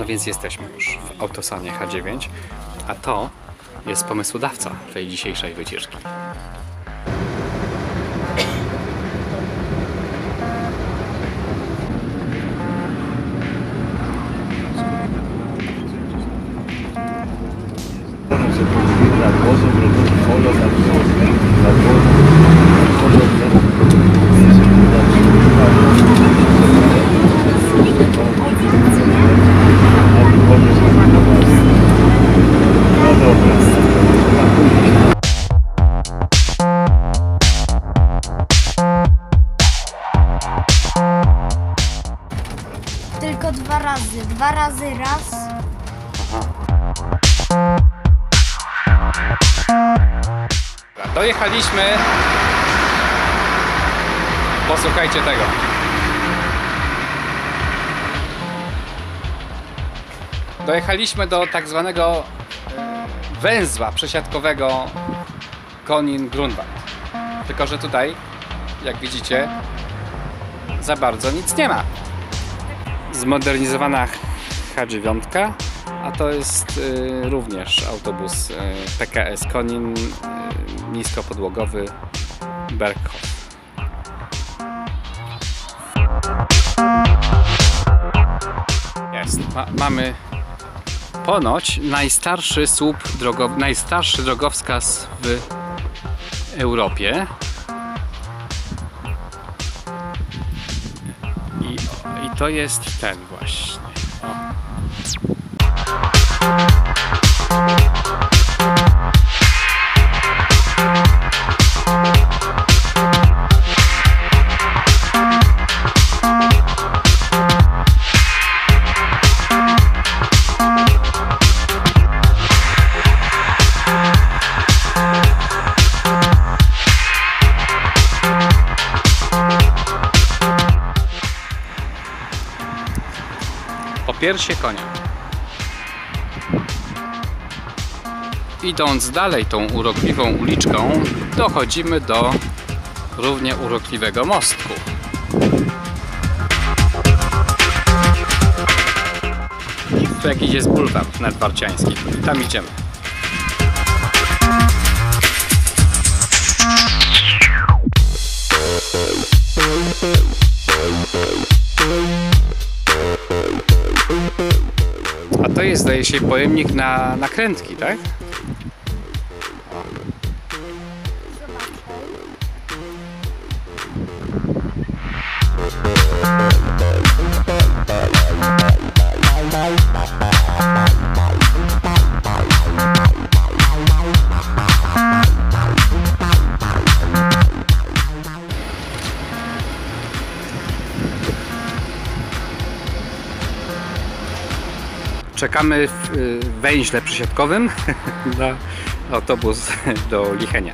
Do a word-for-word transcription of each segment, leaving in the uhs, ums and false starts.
więc jesteśmy już w autosanie H dziewięć, a to jest pomysłodawca tej dzisiejszej wycieczki. Tylko dwa razy. Dwa razy raz. Aha. Dojechaliśmy. Posłuchajcie tego. Dojechaliśmy do tak zwanego węzła przesiadkowego Konin-Grunwald. Tylko że tutaj, jak widzicie, za bardzo nic nie ma. Zmodernizowana H dziewięć, a to jest y, również autobus y, P K S Konin, y, niskopodłogowy Berghof. Jest. Ma, mamy ponoć najstarszy słup drogowy, najstarszy drogowskaz w Europie. I, i to jest ten właśnie. O. Popiersie konia. Idąc dalej tą urokliwą uliczką, dochodzimy do równie urokliwego mostku. Tu jakiś jest bulwar nadwarciański. Tam idziemy. A to jest, zdaje się, pojemnik na nakrętki, tak? Czekamy w węźle przesiadkowym na autobus do Lichenia.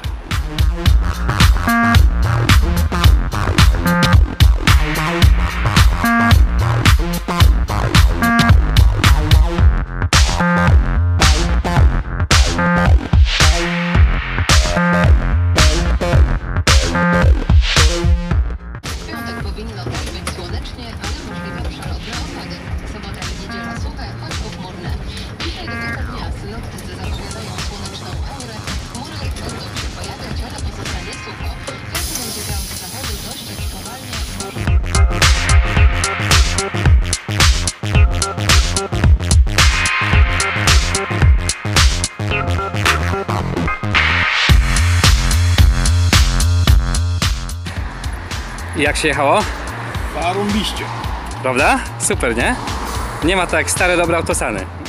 W piątek powinno też być słonecznie, ale możliwe przelotne opady. Sobota i niedziela suche, choć pochmurne. Dzisiaj do końca dnia synoptycy zapowiadają słoneczną aurę. Chmury będą się pojawiać, ale pozostanie sucho. Wiatr będzie wiał z zachodu dość powalnie. I jak się jechało? Zarąbiście. Prawda? Super, nie? Nie ma tak jak stare, dobre autosany.